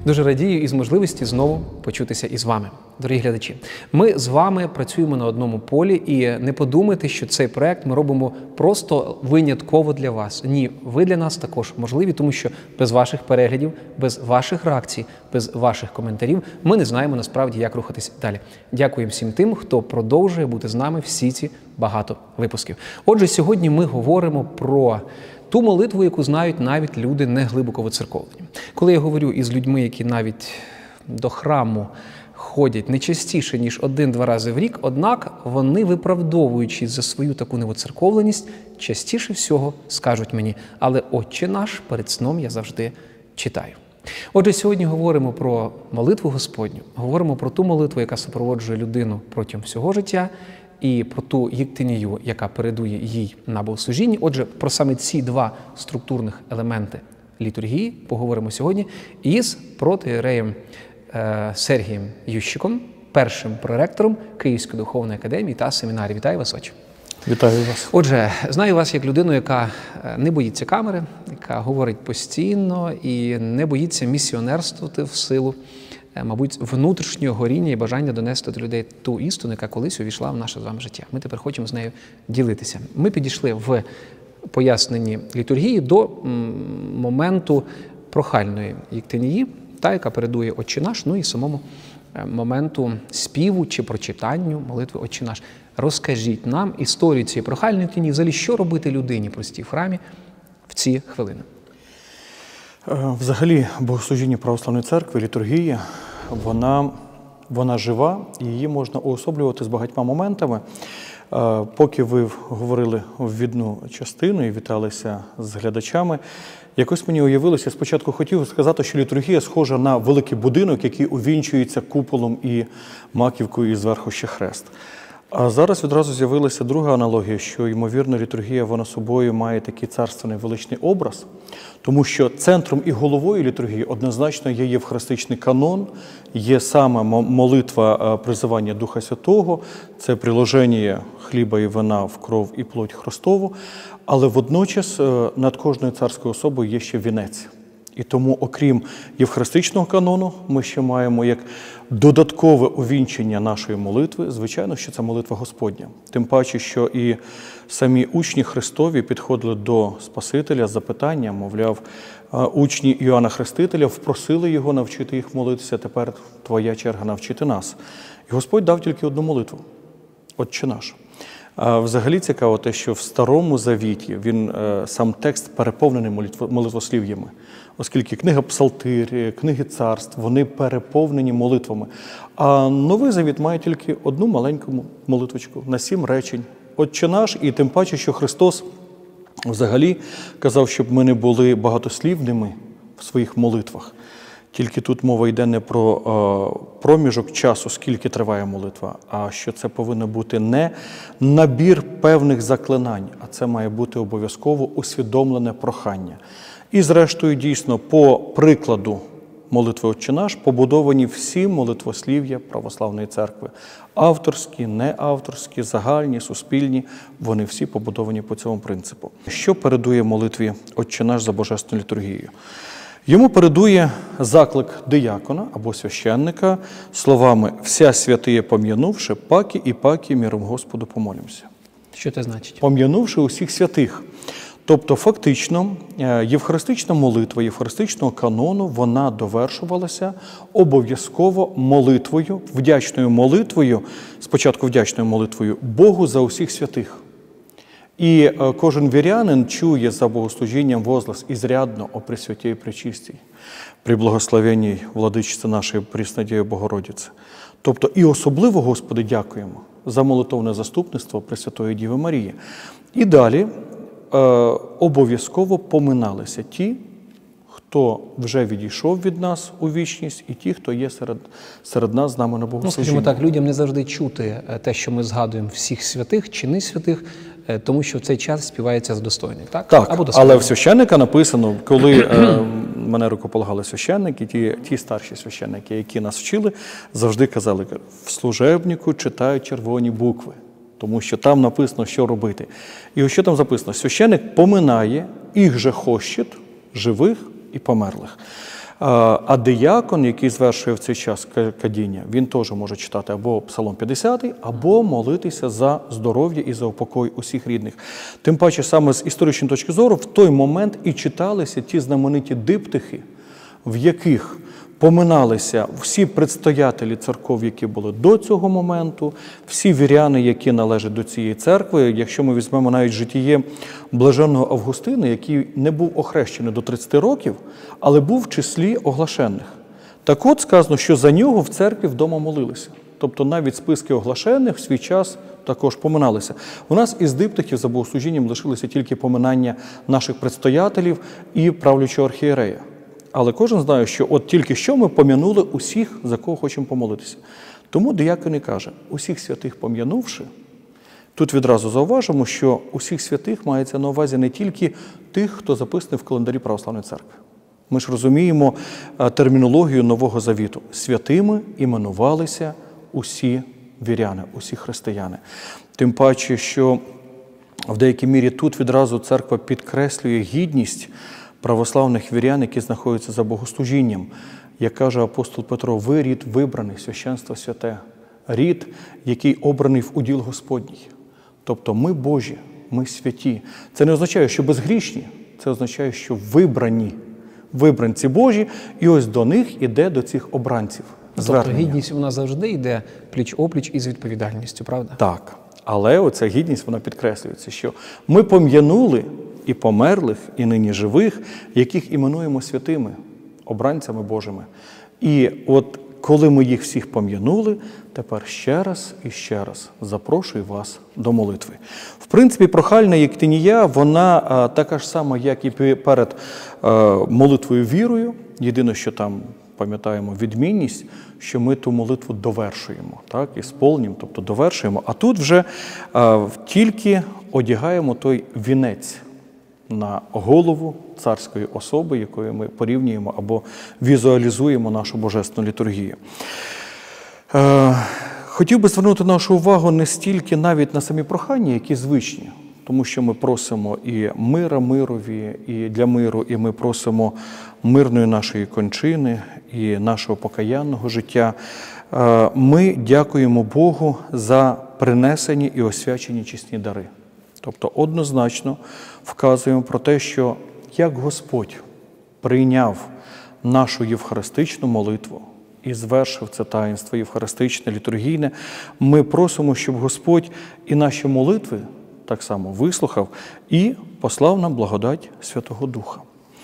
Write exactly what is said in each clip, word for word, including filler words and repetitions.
Дуже радію із можливості знову почутися із вами, дорогі глядачі. Ми з вами працюємо на одному полі, і не подумайте, що цей проект ми робимо просто винятково для вас. Ні, ви для нас також можливі, тому що без ваших переглядів, без ваших реакцій, без ваших коментарів ми не знаємо насправді, як рухатися далі. Дякуємо всім тим, хто продовжує бути з нами всі ці багато випусків. Отже, сьогодні ми говоримо про ту молитву, яку знають навіть люди не глибоко воцерковлені. Коли я говорю із людьми, які навіть до храму ходять не частіше, ніж один-два рази в рік, однак вони, виправдовуючись за свою таку невоцерковленість, частіше всього скажуть мені: але Отче наш перед сном я завжди читаю. Отже, сьогодні говоримо про молитву Господню, говоримо про ту молитву, яка супроводжує людину протягом всього життя, і про ту єктинію, яка передує їй на богослужінні. Отже, про саме ці два структурних елементи літургії поговоримо сьогодні із протоієреєм е, Сергієм Ющиком, першим проректором Київської духовної академії та семінарії. Вітаю вас, отче. Вітаю вас. Отже, знаю вас як людину, яка не боїться камери, яка говорить постійно і не боїться місіонерствувати в силу, мабуть, внутрішнього горіння і бажання донести до людей ту істину, яка колись увійшла в наше з вами життя. Ми тепер хочемо з нею ділитися. Ми підійшли в поясненні літургії до моменту прохальної єктинії, та, яка передує Отче наш, ну і самому моменту співу чи прочитанню молитви Отче наш. Розкажіть нам історію цієї прохальної єктинії, взагалі, що робити людині простій в храмі в ці хвилини? Взагалі, богослужіння Православної Церкви, літургія, вона, вона жива, і її можна уособлювати з багатьма моментами. Поки ви говорили ввідну частину і віталися з глядачами, якось мені уявилося, спочатку хотів сказати, що літургія схожа на великий будинок, який увінчується куполом і маківкою, і зверху ще хрест. А зараз відразу з'явилася друга аналогія, що, ймовірно, літургія, вона собою має такий царственний величний образ, тому що центром і головою літургії однозначно є євхаристичний канон, є саме молитва призивання Духа Святого, це приложення хліба і вина в кров і плоть Христову, але водночас над кожною царською особою є ще вінець. І тому, окрім євхаристичного канону, ми ще маємо як додаткове увінчення нашої молитви, звичайно, що це молитва Господня. Тим паче, що і самі учні Христові підходили до Спасителя з запитанням, мовляв, учні Іоанна Хрестителя впросили його навчити їх молитися, тепер твоя черга навчити нас. І Господь дав тільки одну молитву – Отче наш. А взагалі цікаво те, що в Старому Завіті він, сам текст переповнений молитвослів'ями, оскільки книга Псалтир, книги царств, вони переповнені молитвами. А Новий Завіт має тільки одну маленьку молитвочку на сім речень. Отче наш, і тим паче, що Христос взагалі казав, щоб ми не були багатослівними в своїх молитвах. Тільки тут мова йде не про е, проміжок часу, скільки триває молитва, а що це повинно бути не набір певних заклинань, а це має бути обов'язково усвідомлене прохання. І зрештою, дійсно, по прикладу молитви Отче наш побудовані всі молитвослів'я Православної Церкви. Авторські, неавторські, загальні, суспільні, вони всі побудовані по цьому принципу. Що передує молитві Отче наш за Божественною літургією? Йому передує заклик диякона або священника словами «Вся святиє пом'янувши, паки і паки міром Господу помолімся». Що це значить? Пом'янувши усіх святих. Тобто, фактично, євхаристична молитва євхаристичного канону, вона довершувалася обов'язково молитвою, вдячною молитвою, спочатку вдячною молитвою Богу за усіх святих. І кожен вірянин чує за богослужінням возглас «Ізрядно о Пресвятій і Пречистій, при благословенній владичиці нашої Преснодії Богородиці». Тобто і особливо, Господи, дякуємо за молитовне заступництво Пресвятої Діви Марії. І далі е, обов'язково поминалися ті, хто вже відійшов від нас у вічність, і ті, хто є серед, серед нас з нами на богослужінні. Ну, скажімо так, людям не завжди чути те, що ми згадуємо всіх святих чи не святих, тому що в цей час співається з достойних, так? Так, або але в священника написано, коли е, мене рукополагали священники, ті, ті старші священники, які нас вчили, завжди казали, в служебнику читають червоні букви, тому що там написано, що робити. І ось що там записано? Священник поминає їх же хощет, живих і померлих. А диякон, який звершує в цей час кадіння, він теж може читати або Псалом п'ятдесятий, або молитися за здоров'я і за упокой усіх рідних. Тим паче, саме з історичної точки зору, в той момент і читалися ті знамениті диптихи, в яких поминалися всі предстоятелі церков, які були до цього моменту, всі віряни, які належать до цієї церкви. Якщо ми візьмемо навіть житіє блаженного Августина, який не був охрещений до тридцяти років, але був в числі оглашених. Так от сказано, що за нього в церкві вдома молилися. Тобто навіть списки оглашених в свій час також поминалися. У нас із диптихів за богослужінням лишилися тільки поминання наших предстоятелів і правлячого архієрея. Але кожен знає, що от тільки що ми пом'янули усіх, за кого хочемо помолитися. Тому диякон і каже, усіх святих пом'янувши, тут відразу зауважимо, що усіх святих мається на увазі не тільки тих, хто записаний в календарі Православної церкви. Ми ж розуміємо термінологію Нового Завіту. Святими іменувалися усі віряни, усі християни. Тим паче, що в деякій мірі тут відразу церква підкреслює гідність православних вірян, які знаходяться за богослужінням. Як каже апостол Петро, ви рід вибраний, священство святе, рід, який обраний в уділ Господній. Тобто ми Божі, ми святі. Це не означає, що безгрішні, це означає, що вибрані, вибранці Божі, і ось до них іде до цих обранців звернення. Тобто гідність вона завжди йде пліч-опліч із відповідальністю, правда? Так. Але оця гідність, вона підкреслюється, що ми пом'янули і померлих, і нині живих, яких іменуємо святими, обранцями Божими. І от коли ми їх всіх пом'янули, тепер ще раз і ще раз запрошую вас до молитви. В принципі, прохальна єктинія, вона а, така ж сама, як і перед а, молитвою вірою. Єдине, що там пам'ятаємо відмінність, що ми ту молитву довершуємо, так, і сповнюємо, тобто довершуємо. А тут вже а, тільки одягаємо той вінець на голову царської особи, якою ми порівнюємо або візуалізуємо нашу божественну літургію. Е, хотів би звернути нашу увагу не стільки навіть на самі прохання, які звичні, тому що ми просимо і мира мирові, і для миру, і ми просимо мирної нашої кончини, і нашого покаянного життя. Е, ми дякуємо Богу за принесені і освячені чесні дари. Тобто однозначно вказуємо про те, що як Господь прийняв нашу євхаристичну молитву і звершив це таїнство євхаристичне, літургійне, ми просимо, щоб Господь і наші молитви так само вислухав і послав нам благодать Святого Духа.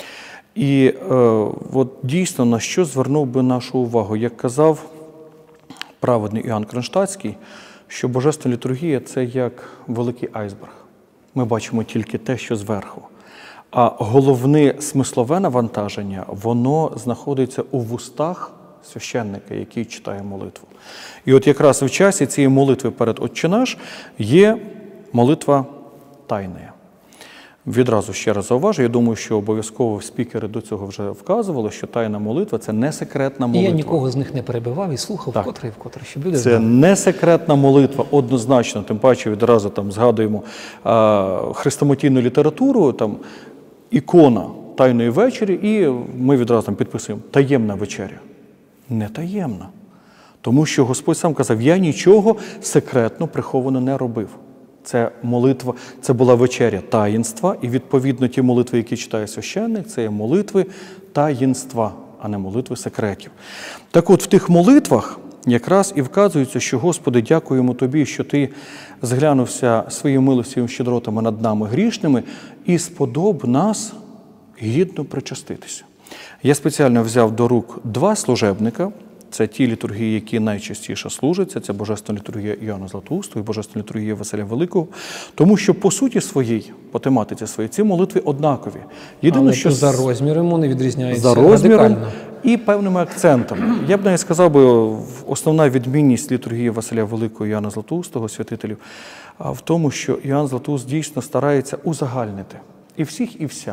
І е, от дійсно, на що звернув би нашу увагу, як казав праведний Іоанн Кронштадтський, що божественна літургія – це як великий айсберг. Ми бачимо тільки те, що зверху. А головне смислове навантаження, воно знаходиться у вустах священника, який читає молитву. І от якраз в часі цієї молитви перед Отче наш є молитва тайна. Відразу ще раз зауважу, я думаю, що обов'язково спікери до цього вже вказували, що тайна молитва – це не секретна молитва. І я нікого з них не перебивав і слухав так. вкотре і вкотре, щоб люди Це знали. не секретна молитва, однозначно, тим паче відразу там згадуємо а, хрестоматійну літературу, там ікона Тайної вечері, і ми відразу там підписуємо «таємна вечеря». Не таємна. Тому що Господь сам казав, я нічого секретно приховано не робив. Це молитва, це була вечеря таїнства, і відповідно ті молитви, які читає священник, це є молитви таїнства, а не молитви секретів. Так от в тих молитвах якраз і вказується, що Господи, дякуємо Тобі, що Ти зглянувся своїм милостивим щедротами над нами грішними і сподоб нас гідно причаститися. Я спеціально взяв до рук два служебника. Це ті літургії, які найчастіше служаться, це Божественна літургія Іоанна Златоустого і Божественна літургія Василя Великого, тому що по суті своїй, по тематиці своїй, ці молитви однакові. Єдине, Але що за розміром вони відрізняються за розміром радикально. І певними акцентами. Я б навіть сказав би, основна відмінність літургії Василя Великого і Іоанна Златоустого, святителів, в тому, що Іоанн Златоуст дійсно старається узагальнити і всіх, і вся.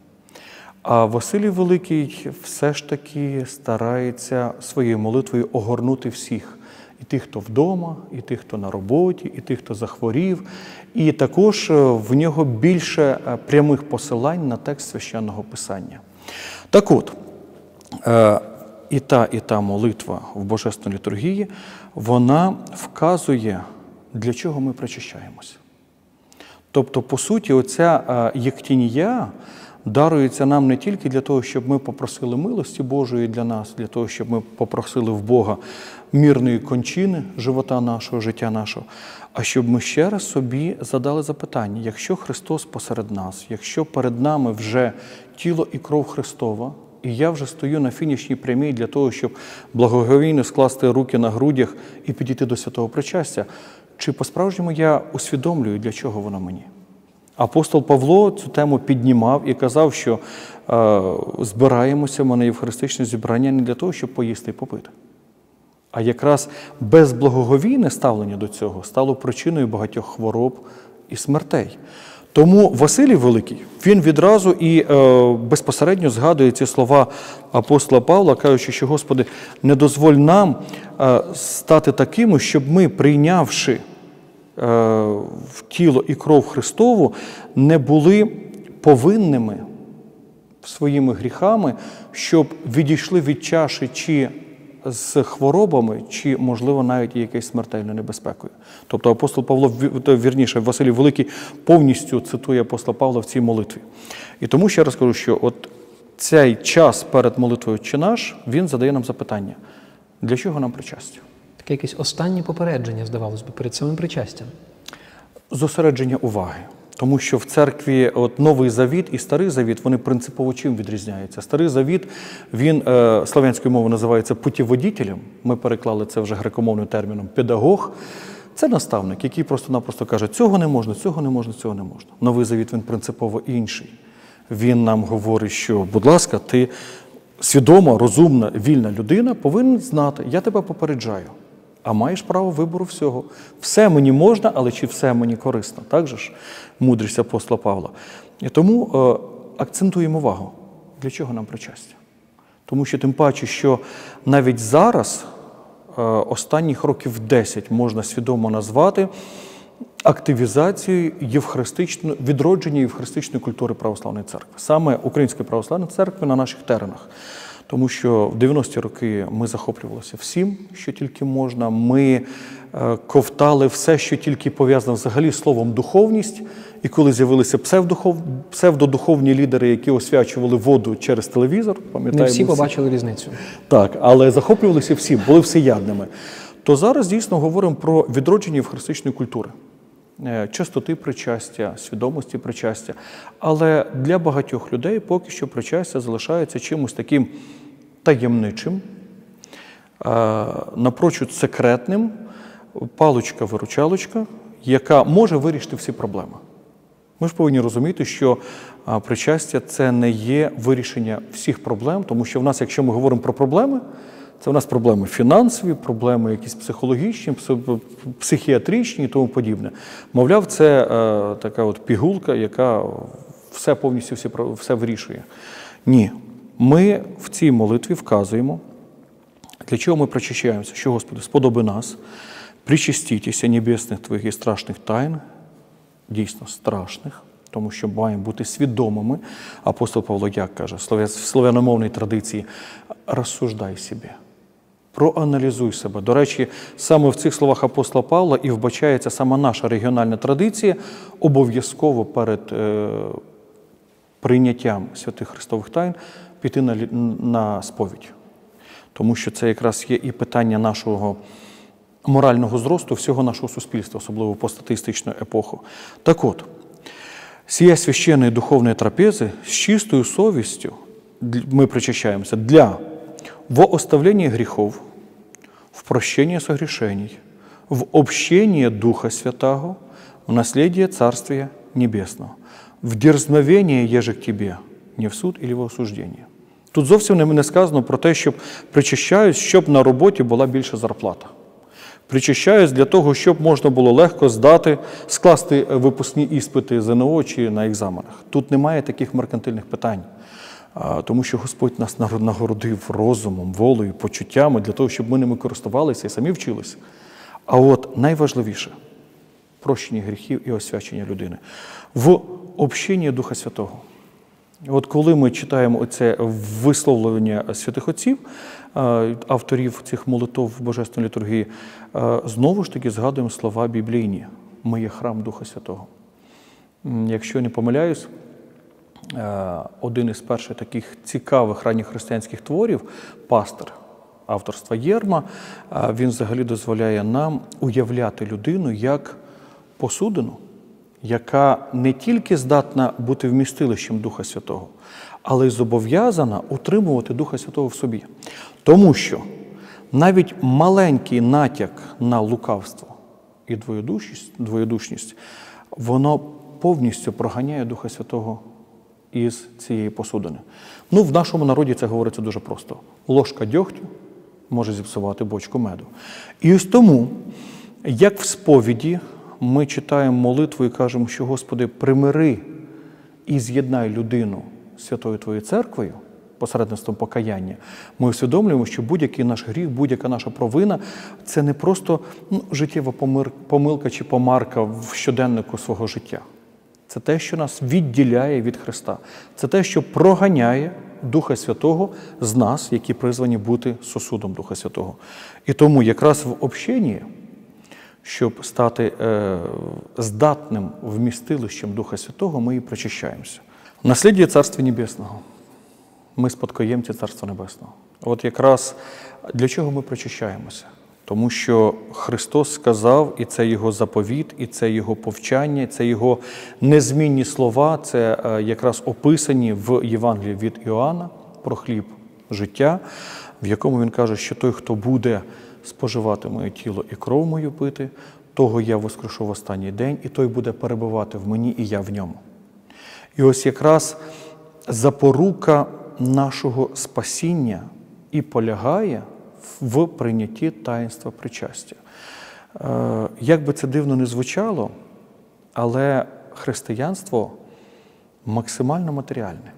А Василій Великий все ж таки старається своєю молитвою огорнути всіх. І тих, хто вдома, і тих, хто на роботі, і тих, хто захворів. І також в нього більше прямих посилань на текст Священного Писання. Так от, е, і та, і та молитва в Божественній літургії, вона вказує, для чого ми причащаємося. Тобто, по суті, оця е, єктінія дарується нам не тільки для того, щоб ми попросили милості Божої для нас, для того, щоб ми попросили в Бога мирної кончини живота нашого, життя нашого, а щоб ми ще раз собі задали запитання, якщо Христос посеред нас, якщо перед нами вже тіло і кров Христова, і я вже стою на фінішній прямій для того, щоб благоговійно скласти руки на грудях і підійти до святого причастя, чи по-справжньому я усвідомлюю, для чого воно мені? Апостол Павло цю тему піднімав і казав, що е, збираємося ми на євхаристичне зібрання не для того, щоб поїсти і попити. А якраз безблагоговійне ставлення до цього стало причиною багатьох хвороб і смертей. Тому Василій Великий, він відразу і е, безпосередньо згадує ці слова апостола Павла, кажучи, що, Господи, не дозволь нам е, стати такими, щоб ми, прийнявши в тіло і кров Христову, не були повинними своїми гріхами, щоб відійшли від чаші чи з хворобами, чи, можливо, навіть якоюсь смертельною небезпекою. Тобто апостол Павло, вірніше, Василій Великий повністю цитує апостола Павла в цій молитві. І тому ще раз кажу, що от цей час перед молитвою «Отче наш», він задає нам запитання, для чого нам причастя? Таке якесь останнє попередження, здавалось би, перед самим причастям. Зосередження уваги. Тому що в церкві от Новий Завіт і Старий Завіт, вони принципово чим відрізняються? Старий Завіт, він е, слов'янською мовою називається путіводітелем, ми переклали це вже грекомовним терміном педагог. Це наставник, який просто-напросто каже, цього не можна, цього не можна, цього не можна. Новий Завіт, він принципово інший. Він нам говорить, що, будь ласка, ти свідома, розумна, вільна людина повинен знати, я тебе попереджаю. А маєш право вибору всього. Все мені можна, але чи все мені корисно? Так же ж мудрість апостола Павла. І тому е, акцентуємо увагу. Для чого нам причастя? Тому що тим паче, що навіть зараз, е, останніх років десять можна свідомо назвати активізацією євхаристичної, відродження євхаристичної культури православної церкви. Саме Української православної церкви на наших теренах. Тому що в дев'яності роки ми захоплювалися всім, що тільки можна. Ми е, ковтали все, що тільки пов'язано взагалі з словом «духовність». І коли з'явилися псевдодухов... псевдодуховні лідери, які освячували воду через телевізор, пам'ятаємо. Не всі побачили різницю. Так, але захоплювалися всі, були всеядними. То зараз дійсно говоримо про відродження євхаристичної культури. Частоти причастя, свідомості причастя. Але для багатьох людей поки що причастя залишається чимось таким таємничим, напрочуд секретним, паличка-виручалочка, яка може вирішити всі проблеми. Ми ж повинні розуміти, що причастя – це не є вирішення всіх проблем, тому що в нас, якщо ми говоримо про проблеми, це в нас проблеми фінансові, проблеми якісь психологічні, психіатричні і тому подібне. Мовляв, це е, така от пігулка, яка все повністю всі, все вирішує. Ні. Ми в цій молитві вказуємо, для чого ми причащаємося, що, Господи, сподоби нас, причастітеся небесних Твоїх і страшних тайн, дійсно страшних, тому що маємо бути свідомими. Апостол Павло як каже, в слов'яномовній традиції, розсуждай себе. Проаналізуй себе. До речі, саме в цих словах апостола Павла і вбачається сама наша регіональна традиція обов'язково перед е, прийняттям святих Христових тайн піти на, на сповідь. Тому що це якраз є і питання нашого морального зросту всього нашого суспільства, особливо в постатеїстичну епоху. Так от, сія священної духовної трапези з чистою совістю ми причащаємося для в оставлении грехов, в прощении согрешений, в общении Духа Святаго, в наследие Царствия Небесного, в дерзновение еже к Тебе, не в суд или в осуждение. Тут зовсім не сказано про те, щоб причащаюсь, щоб на роботі була більша зарплата. Причащаюсь для того, щоб можна було легко здати, скласти випускні іспити зе ен о чи на екзаменах. Тут немає таких меркантильних питань. Тому що Господь нас нагородив розумом, волею, почуттями для того, щоб ми ними користувалися і самі вчилися. А от найважливіше – прощення гріхів і освячення людини. В общенні Духа Святого. От коли ми читаємо оце висловлення святих отців, авторів цих молитов в Божественній літургії, знову ж таки згадуємо слова біблійні. Ми є храм Духа Святого. Якщо я не помиляюсь, один із перших таких цікавих ранньохристиянських творів, «Пастир», авторства Єрма, він взагалі дозволяє нам уявляти людину як посудину, яка не тільки здатна бути вмістилищем Духа Святого, але й зобов'язана утримувати Духа Святого в собі. Тому що навіть маленький натяк на лукавство і двоєдушність, двоєдушність, воно повністю проганяє Духа Святого із цієї посудини. Ну, в нашому народі це говориться дуже просто. Ложка дьогтю може зіпсувати бочку меду. І ось тому, як в сповіді, ми читаємо молитву і кажемо, що «Господи, примири і з'єднай людину з Святою Твоєю Церквою», посередництвом покаяння, ми усвідомлюємо, що будь-який наш гріх, будь-яка наша провина – це не просто ну, життєва помилка чи помарка в щоденнику свого життя. Це те, що нас відділяє від Христа. Це те, що проганяє Духа Святого з нас, які призвані бути сосудом Духа Святого. І тому якраз в общенні, щоб стати е, здатним вмістилищем Духа Святого, ми і причащаємося. Насліддя Царства Небесного. Ми спадкоємці Царства Небесного. От якраз для чого ми причащаємося? Тому що Христос сказав, і це Його заповіт, і це Його повчання, і це Його незмінні слова, це якраз описані в Євангелії від Іоанна про хліб життя, в якому Він каже, що той, хто буде споживати моє тіло і кров мою пити, того я воскрешу в останній день, і той буде перебувати в мені, і я в ньому. І ось якраз запорука нашого спасіння і полягає в прийнятті таїнства причастя. Як би це дивно не звучало, але християнство максимально матеріальне.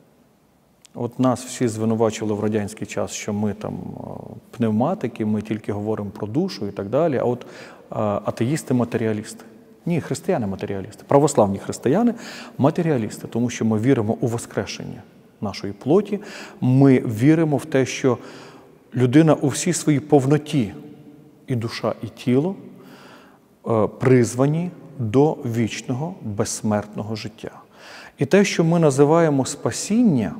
От нас всі звинувачували в радянський час, що ми там пневматики, ми тільки говоримо про душу і так далі, а от атеїсти-матеріалісти. Ні, християни-матеріалісти, православні християни – матеріалісти, тому що ми віримо у воскрешення нашої плоті, ми віримо в те, що людина у всій своїй повноті, і душа, і тіло, призвані до вічного, безсмертного життя. І те, що ми називаємо спасіння,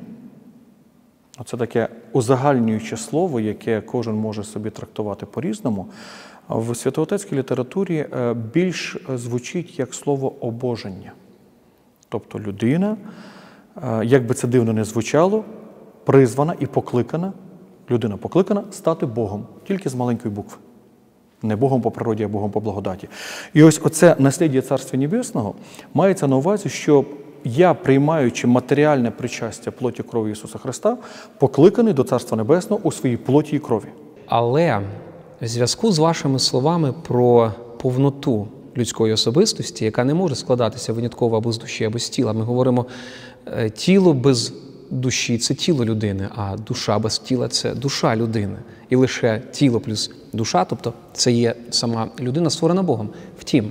це таке узагальнююче слово, яке кожен може собі трактувати по-різному, в святоотецькій літературі більш звучить як слово «обоження». Тобто людина, як би це дивно не звучало, призвана і покликана, людина покликана стати Богом, тільки з маленької букви. Не Богом по природі, а Богом по благодаті. І ось оце насліддя Царства Небесного мається на увазі, що я, приймаючи матеріальне причастя плоті крові Ісуса Христа, покликаний до Царства Небесного у своїй плоті і крові. Але в зв'язку з вашими словами про повноту людської особистості, яка не може складатися винятково або з душі, або з тіла, ми говоримо, тіло без душі – це тіло людини, а душа без тіла – це душа людини. І лише тіло плюс душа, тобто це є сама людина, створена Богом. Втім,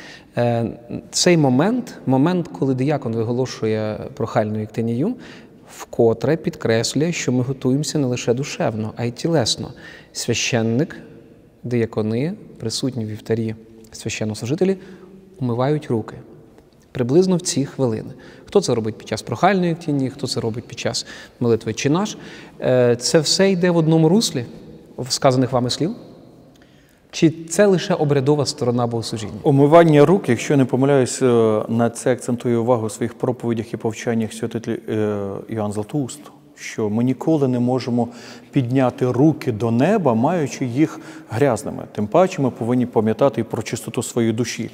цей момент, момент, коли диякон виголошує прохальну єктинію, вкотре підкреслює, що ми готуємося не лише душевно, а й тілесно. Священник, диякони, присутні в вівтарі священнослужителі, умивають руки. Приблизно в ці хвилини. Хто це робить під час прохальної єктинії, хто це робить під час молитви «Чи наш». Це все йде в одному руслі, в сказаних вами слів? Чи це лише обрядова сторона богослужіння? Омивання рук, якщо не помиляюсь, на це акцентує увагу у своїх проповідях і повчаннях святитель Іоанн Златоуст, що ми ніколи не можемо підняти руки до неба, маючи їх грязними. Тим паче ми повинні пам'ятати і про чистоту своєї душі.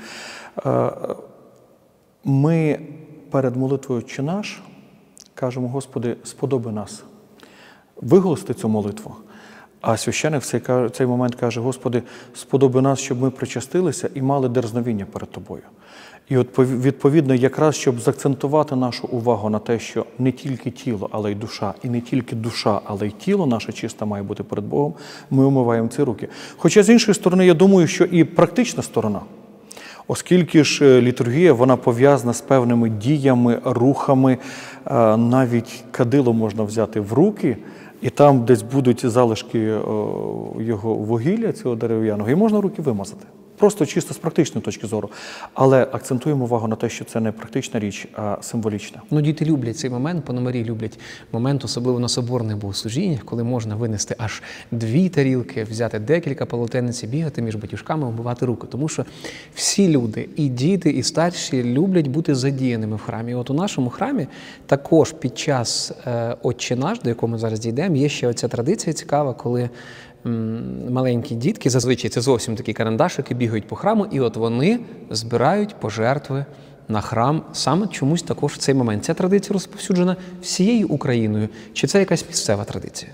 Ми перед молитвою «Чи наш» кажемо: Господи, сподоби нас виголосити цю молитву. А священик в цей, в цей момент каже: Господи, сподоби нас, щоб ми причастилися і мали дерзновіння перед Тобою. І от відповідно, якраз щоб заакцентувати нашу увагу на те, що не тільки тіло, але й душа, і не тільки душа, але й тіло наше чисте має бути перед Богом, ми омиваємо ці руки. Хоча, з іншої сторони, я думаю, що і практична сторона. Оскільки ж літургія, вона пов'язана з певними діями, рухами, навіть кадило можна взяти в руки, і там десь будуть залишки його вугілля, цього дерев'яного, і можна руки вимазати. Просто чисто з практичної точки зору. Але акцентуємо увагу на те, що це не практична річ, а символічна. Ну, діти люблять цей момент, пономарі люблять момент, особливо на соборних богослужіннях, коли можна винести аж дві тарілки, взяти декілька полотенець і бігати між батюшками, омивати руки. Тому що всі люди, і діти, і старші, люблять бути задіяними в храмі. І от у нашому храмі також під час е, «Отче наш», до якого ми зараз дійдемо, є ще оця традиція цікава, коли маленькі дітки, зазвичай це зовсім такі карандашики, бігають по храму, і от вони збирають пожертви на храм саме чомусь також в цей момент. Ця традиція розповсюджена всією Україною. Чи це якась місцева традиція?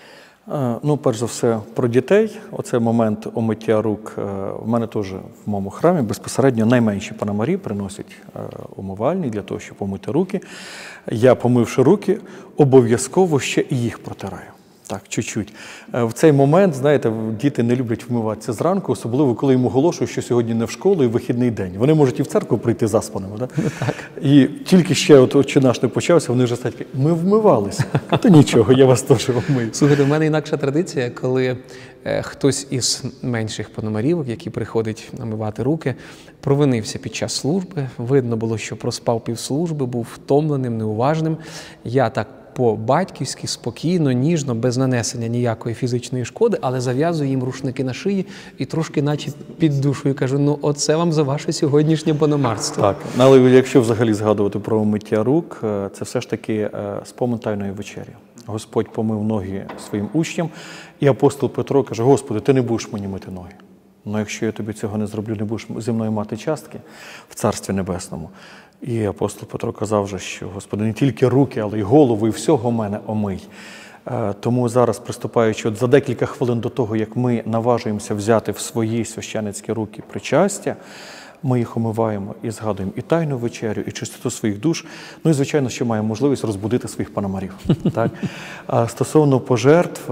Ну, перш за все, про дітей. Оцей момент омиття рук в мене теж в моєму храмі. Безпосередньо найменші пономарі приносять умивальні для того, щоб помити руки. Я, помивши руки, обов'язково ще і їх протираю. Так, чуть-чуть. В цей момент, знаєте, діти не люблять вмиватися зранку, особливо, коли їм оголошують, що сьогодні не в школу і вихідний день. Вони можуть і в церкву прийти заспаними. Да? Так. І тільки ще от «Отче наш» не почався, вони вже стають, ми вмивалися. Та нічого, я вас теж вмию. Слухайте, в мене інакша традиція, коли е, хтось із менших пономарів, який приходить намивати руки, провинився під час служби. Видно було, що проспав півслужби, був втомленим, неуважним. Я так по-батьківськи, спокійно, ніжно, без нанесення ніякої фізичної шкоди, але зав'язую їм рушники на шиї і трошки наче під душою кажу, ну оце вам за ваше сьогоднішнє пономарство. Так, але якщо взагалі згадувати про миття рук, це все ж таки спомин Тайної вечері. Господь помив ноги своїм учням, і апостол Петро каже, Господи, ти не будеш мені мити ноги. Ну якщо я тобі цього не зроблю, не будеш зі мною мати частки в Царстві Небесному. І апостол Петро казав же, що, Господи, не тільки руки, але й голову, і всього мене омий. Тому зараз, приступаючи от за декілька хвилин до того, як ми наважуємося взяти в свої священницькі руки причастя, ми їх омиваємо і згадуємо і Тайну вечерю, і чистоту своїх душ. Ну і, звичайно, що маємо можливість розбудити своїх пономарів. Так? А стосовно пожертв,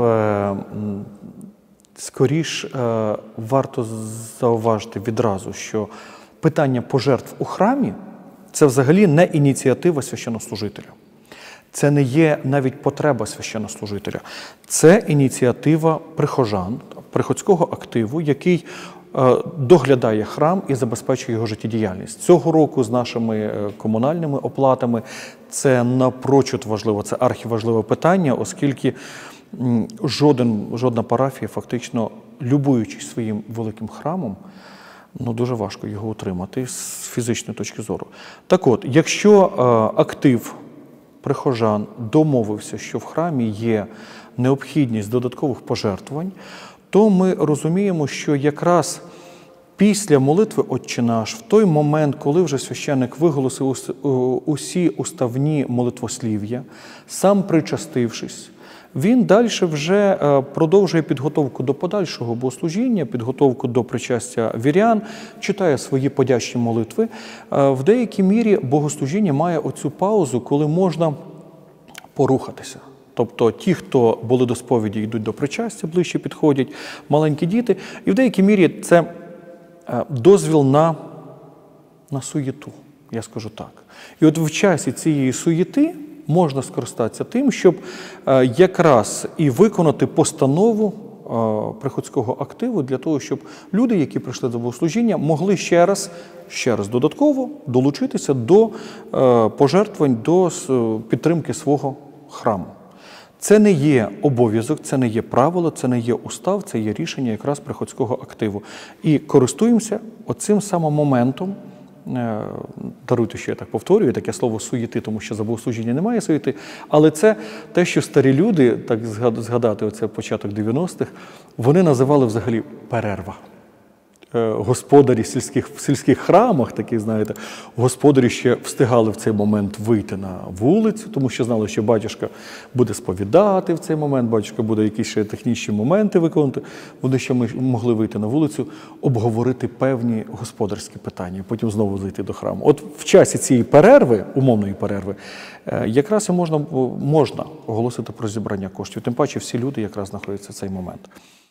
скоріш варто зауважити відразу, що питання пожертв у храмі – це взагалі не ініціатива священнослужителя. Це не є навіть потреба священнослужителя. Це ініціатива прихожан, приходського активу, який е, доглядає храм і забезпечує його життєдіяльність. Цього року з нашими комунальними оплатами це напрочуд важливо, це архіважливе питання, оскільки м, жоден, жодна парафія, фактично, любуючись своїм великим храмом, ну, дуже важко його утримати з фізичної точки зору. Так от, якщо е, актив прихожан домовився, що в храмі є необхідність додаткових пожертвувань, то ми розуміємо, що якраз після молитви «Отче наш», в той момент, коли вже священник виголосив усі уставні молитвослів'я, сам причастившись, він далі вже продовжує підготовку до подальшого богослужіння, підготовку до причастя вірян, читає свої подячні молитви. В деякій мірі богослужіння має оцю паузу, коли можна порухатися. Тобто ті, хто були до сповіді, йдуть до причастя, ближче підходять, маленькі діти. І в деякій мірі це дозвіл на, на суєту, я скажу так. І от в часі цієї суєти можна скористатися тим, щоб е, якраз і виконати постанову е, приходського активу для того, щоб люди, які прийшли до богослужіння, могли ще раз, ще раз додатково долучитися до е, пожертвувань, до е, підтримки свого храму. Це не є обов'язок, це не є правило, це не є устав, це є рішення якраз приходського активу. І користуємося оцим самим моментом. Даруйте, що я так повторюю, таке слово «суєти», тому що за богослужіння немає суєти, але це те, що старі люди, так згадати оце початок дев'яностих, вони називали взагалі перерва. Господарі сільських, в сільських храмах, такі, знаєте, господарі ще встигали в цей момент вийти на вулицю, тому що знали, що батюшка буде сповідати в цей момент, батюшка буде якісь ще технічні моменти виконувати. Вони ще могли вийти на вулицю, обговорити певні господарські питання, потім знову зайти до храму. От в часі цієї перерви, умовної перерви, якраз і можна, можна оголосити про зібрання коштів. Тим паче всі люди якраз знаходяться в цей момент.